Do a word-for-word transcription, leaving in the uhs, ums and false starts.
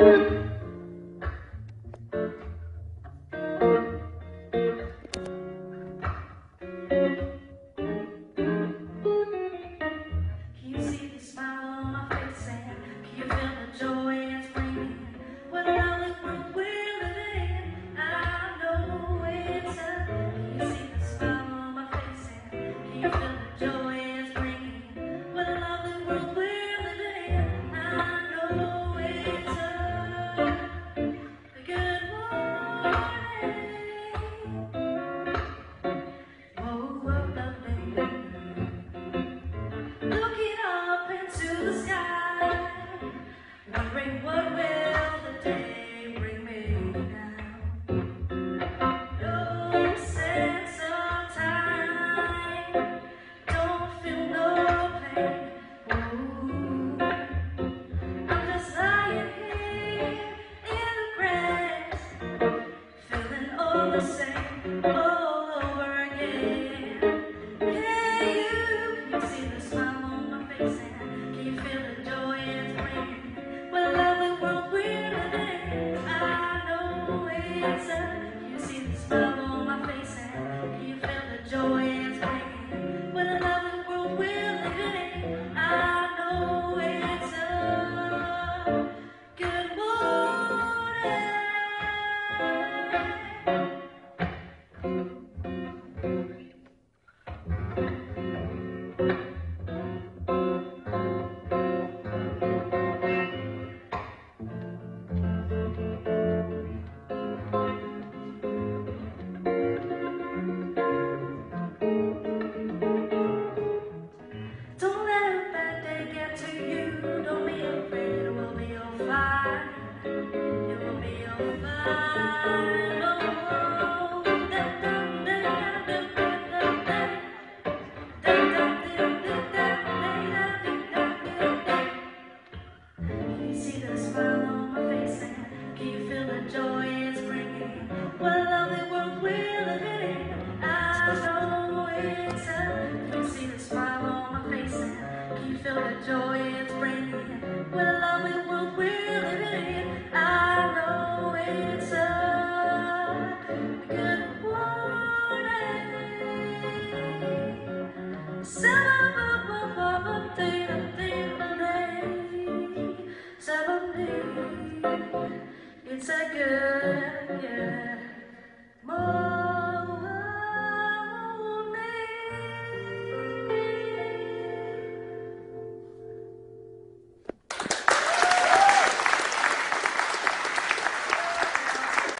you see the smile on my face and can you feel the joy it's bringing? What a lovely world we're living in. I know it's a. Can you see the smile on my face and can you feel the joy it's bringing? What a lovely world we're living in. I know it's a good morning. Oh, what lovely. Looking up into the sky, wondering what will the day bring me now. No sense of time, don't feel no pain. Ooh, I'm just lying here in the grass, feeling all the same all over again. Hey, you, can you see the smile on my face and can you feel the joy it's bringing? What a lovely world we're living in. I know it's a. Can you see the smile on my face and can you feel the joy it's bringing? What a lovely world we're living in. I know it's a good morning. Don't let a bad day get to you. Don't be afraid, it will be all fine. It will be all fine. Oh, da, da, da, da, da, da, da. Da, da, da, da, da, da, da, da. Can you see the smile on my face and can you feel the joy it's bringing? What a lovely world we're living in. I know it's a. Can you see the smile on my face and can you feel the joy it's bringing? What a lovely world we're living in. I know it's a good morning. It's a good, yeah.